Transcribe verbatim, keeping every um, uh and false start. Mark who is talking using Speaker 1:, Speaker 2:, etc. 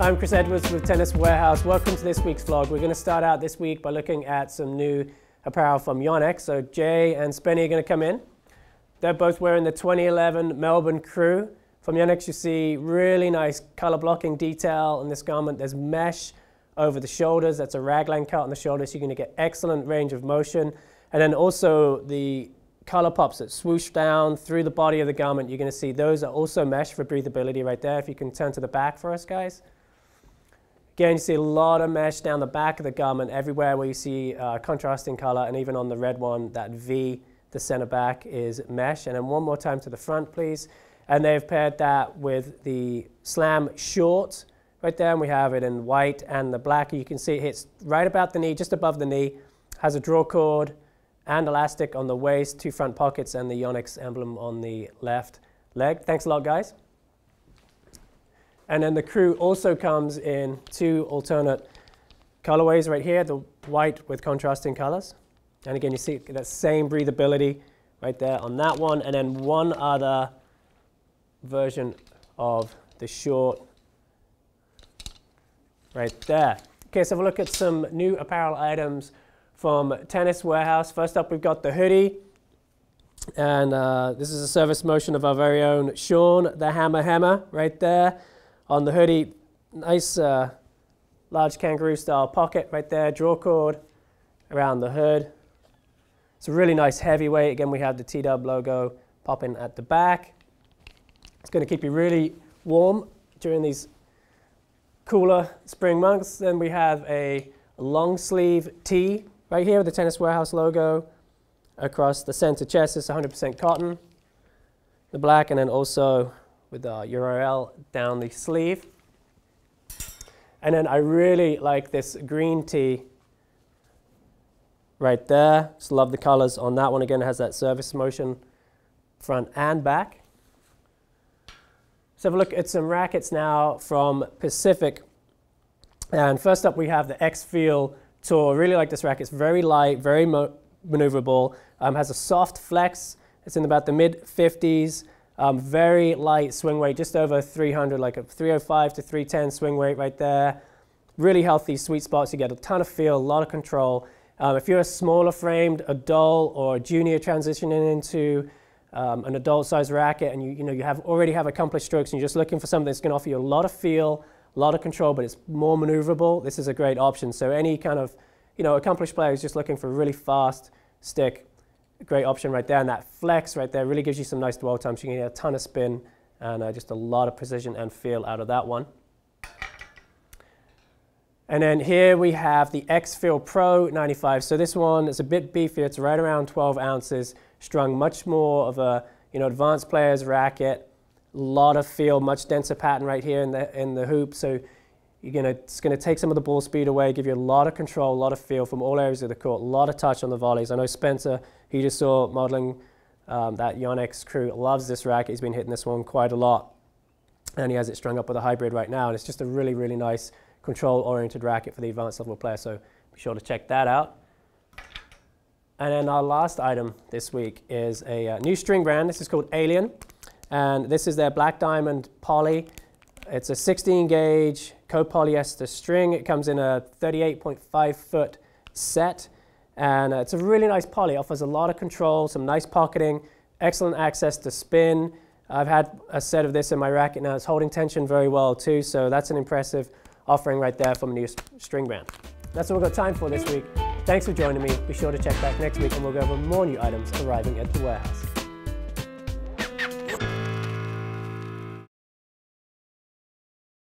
Speaker 1: I'm Chris Edwards with Tennis Warehouse. Welcome to this week's vlog. We're going to start out this week by looking at some new apparel from Yonex. So Jay and Spenny are going to come in. They're both wearing the twenty eleven Melbourne Crew. From Yonex you see really nice color blocking detail in this garment. There's mesh over the shoulders. That's a raglan cut on the shoulders. So you're going to get excellent range of motion. And then also the color pops that swoosh down through the body of the garment. You're going to see those are also mesh for breathability right there. If you can turn to the back for us, guys. Again, you see a lot of mesh down the back of the garment everywhere where you see uh, contrasting color, and even on the red one, that V, the center back, is mesh. And then one more time to the front, please. And they've paired that with the Slam short right there, and we have it in white and the black. You can see it hits right about the knee, just above the knee, has a draw cord and elastic on the waist, two front pockets, and the Yonex emblem on the left leg. Thanks a lot, guys. And then the Crew also comes in two alternate colorways right here, the white with contrasting colors. And again, you see that same breathability right there on that one. And then one other version of the short right there. Okay, so have a look at some new apparel items from Tennis Warehouse. First up, we've got the hoodie. And uh, this is a service motion of our very own Sean, the Hammer Hammer, right there. On the hoodie, nice uh, large kangaroo style pocket right there, draw cord around the hood. It's a really nice heavyweight. Again, we have the T-Dub logo popping at the back. It's going to keep you really warm during these cooler spring months. Then we have a long sleeve tee right here with the Tennis Warehouse logo across the center chest. It's one hundred percent cotton, the black, and then also with the U R L down the sleeve. And then I really like this green tee right there. Just love the colors on that one. Again, it has that service motion front and back. Let's have a look at some rackets now from Pacific. And first up, we have the X-Feel Tour. Really like this racket. It's very light, very mo maneuverable. Um, has a soft flex. It's in about the mid fifties. Um, very light swing weight, just over three hundred, like a three oh five to three ten swing weight right there. Really healthy sweet spots. You get a ton of feel, a lot of control. Um, if you're a smaller framed adult or junior transitioning into um, an adult size racket, and you, you know, you have already have accomplished strokes and you're just looking for something that's going to offer you a lot of feel, a lot of control, but it's more maneuverable, this is a great option. So any kind of, you know, accomplished player who's just looking for a really fast stick, great option right there. And that flex right there really gives you some nice dwell time. So you can get a ton of spin and uh, just a lot of precision and feel out of that one. And then here we have the X-Feel Pro ninety-five. So this one is a bit beefier. It's right around twelve ounces, strung much more of a, you know, advanced player's racket. A lot of feel, much denser pattern right here in the in the hoop. So you're gonna, it's going to take some of the ball speed away, give you a lot of control, a lot of feel from all areas of the court, a lot of touch on the volleys. I know Spencer, who you just saw modeling um, that Yonex Crew, loves this racket. He's been hitting this one quite a lot. And he has it strung up with a hybrid right now. And it's just a really, really nice control-oriented racket for the advanced level player. So be sure to check that out. And then our last item this week is a uh, new string brand. This is called Alien. And this is their Black Diamond Poly. It's a sixteen gauge copolyester string. It comes in a thirty-eight point five foot set. And uh, it's a really nice poly. It offers a lot of control, some nice pocketing, excellent access to spin. I've had a set of this in my racket now. It's holding tension very well too. So that's an impressive offering right there from a new st string brand. That's all we've got time for this week. Thanks for joining me. Be sure to check back next week and we'll go over more new items arriving at the warehouse.